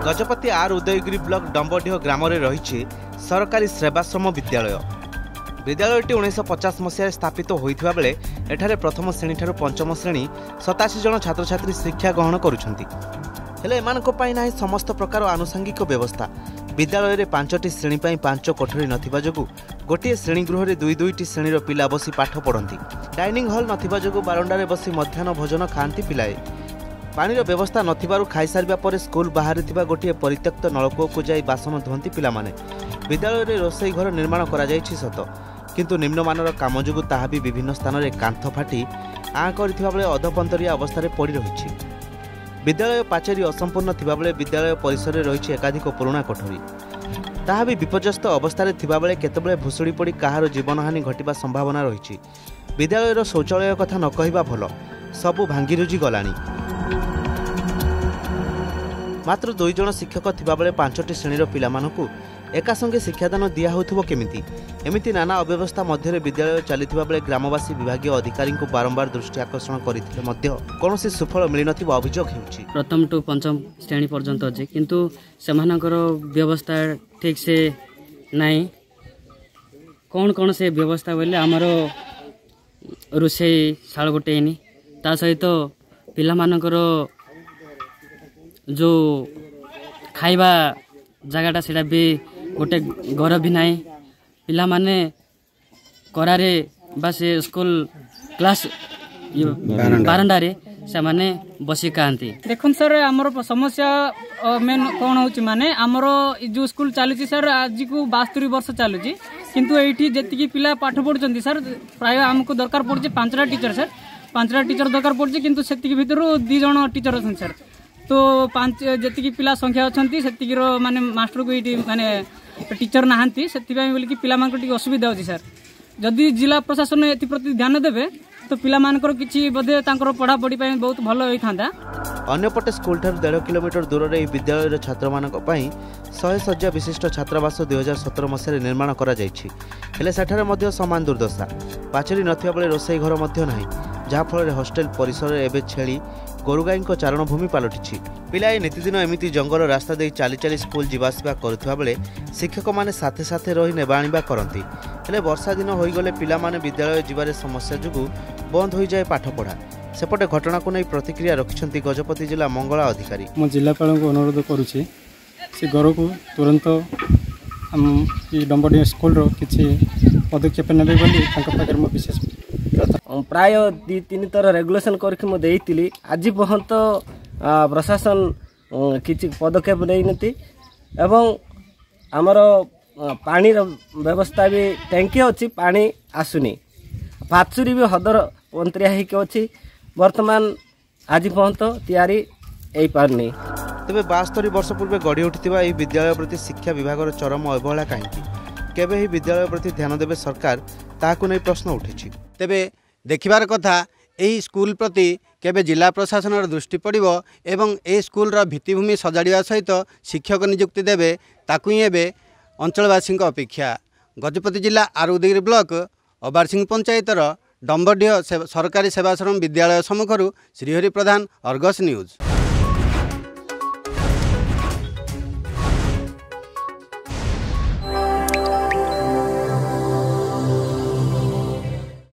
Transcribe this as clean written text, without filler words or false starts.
गजपति आर उदयगिरी ब्लॉक डंबडीह ग्राम में रही सरकारी सेवाश्रम विद्यालय। विद्यालयटी 1950 मसीह स्थापित होता बेले एठारे प्रथम श्रेणी ठारू पंचम श्रेणी 87 जन छात्र छात्री शिक्षा ग्रहण करुछंती। हेले एमानक पई नाही समस्त प्रकार आनुषंगिक व्यवस्था। विद्यालय में 5टी श्रेणी 5 कोठरी नथिबा जोगु गोटे श्रेणी गृह में 2-2टी श्रेणीर पिला बसी पाठ पढ़ती। डाइनिंग हल नथिबा जोगु बारंडारे बसी मध्याह्न भोजन खाती पिलाए। पानीर व्यवस्था नथिबारु खाई सारिबा परे स्कूल बाहर थिबा गोटे परित्यक्त नलकूप को जाई बासन धुअंती पिलामाने। विद्यालय में रोषेई घर निर्माण करा जायछि सत, किंतु निम्नमानर काम जोगु ताहा भी विभिन्न स्थान में कांथ फाटी आँ करथिबा बेले अधपंतरिया अवस्था रे पड़ी रहिछि। विद्यालय पाचेरी असंपूर्ण थिबा बेले विद्यालय परिसर में रही एकाधिक पुराणा कोठरी, ताहा भी विपर्यस्त अवस्था थिबा बेले केतेबेले भुसुड़ी पड़ी काहार जीवनहानि घटिबा संभावना रही। विद्यालयर शौचालय कथा न कहिबा भल, सबु भांगी रुजी गलानी। मात्र 2 जन शिक्षक थिबा बेले 5टी श्रेणीर पिलामानकु एका संगे शिक्षादान दिया होथुबो केमिति? एमिति नाना अव्यवस्था मध्य विद्यालय चलिथिबा बेले ग्रामवासी विभागीय अधिकारी को बारंबार दृष्टि आकर्षण करथिले मध्य कोनोसी सुफल मिलि नथिबो अभियोग हेउछि। प्रथम टू पंचम श्रेणी पर्यंत अछि, किंतु सेमानकर व्यवस्था ठीक से नाही। कौन से व्यवस्था बोले आमर रोषेई शाल गोटेनी, ता सहित पिलामानकर जो खाइबा जगटा सेटा भी गोटे घर भी नाही। पिला माने करारे बा से स्कूल क्लास बारंडारे से माने बसी खाती। देखुन सर आमर समस्या मेन कौन होची माने आमर जो स्कूल चलुची सर आज को 72 वर्ष चलुची, किंतु एठी जेतिकी पिला पाठ पढ़ुचंती सर प्राय हमको दरकार पड़े 5टा टीचर सर 5टा टीचर दरकार पड़े, किंतु सेतिकी भितर 2 जन टीचर अछन सर। तो 5 जेतिकी पिला संख्या अछंती सेतिकीर माने मास्टर को एठी माने टीचर नाहांती, सेतिबाई बोली कि पिला मानकर टिक असुविधा होची सर। जदि जिला प्रशासन एथि प्रति ध्यान देबे तो पिला मानकर किछि बदे तांकर पढ़ा पढ़ी पई बहुत भलो होई थांदा। अन्यपटे स्कूल ठार 1.5 किलोमीटर दूर रे विद्यालय छात्र मानक पई 100 शଯ୍ୟା विशिष्ट छात्रावास 2017 मसीह निर्माण करा जायछि। हेले सेठारे मध्य समान दुर्दशा। पाचेरी नथिबा बेले रोषेई घर मध्य नाही, जहा फल हॉस्टेल परिसर एबे छेली गोरुगाई चारण भूमि पलटि। पिलाए नीतिदिन एमिति जंगल रास्ता दे चली चली स्कूल जीवासवा करुवा बेले शिक्षक माने साथे साथे रही नेबा आनिबा करती। हेले वर्षा दिन होईगले पिला माने विद्यालय जीवारे समस्या जुगु बंद हो जाए पाठ पढ़ा। सेपटे घटना को नहीं प्रतिक्रिया रखिछंती गजपति जिला मंगला अधिकारी। मो जिलापाल को अनुरोध करुछि से घर को तुरंत डंबडीह स्कूल रो किछि पदक्षेप नेबे बोली तांका पाकर मो विशेष प्राय 2-3 थर रेगुलेशन करके देइतिली। आज पर्यंत प्रशासन किछि पदक्षेप नै नथि एवं आमर पानी व्यवस्था भी टैंकी अच्छी पानी आसुनी। पाचुरी भी हदर पंतरिया होके अच्छी, वर्तमान आज पर्यंत तैयारी हो पारनी। तेबे 72 वर्ष पूर्व गढ़ी उठिथिबा एही विद्यालय प्रति शिक्षा विभाग चरम अवहेला कहीं केबे ही विद्यालय प्रति ध्यान देबे सरकार ताकू नहीं प्रश्न उठिछि। तेबे देखिबार कथा एही स्कूल प्रति केबे जिला प्रशासन दृष्टि पड़िबो एवं ए स्कूल रा भित्तिभूमि सजाड़िया सहित शिक्षक नियुक्ति देबे ताकू ही एबे अंचलवासी अपेक्षा। गजपति जिला आर उदयगिरी ब्लॉक अबारसिंह पंचायतर डंबडीह सरकारी सेवाश्रम विद्यालय सम्मुखर श्रीहरि प्रधान, अर्गस न्यूज।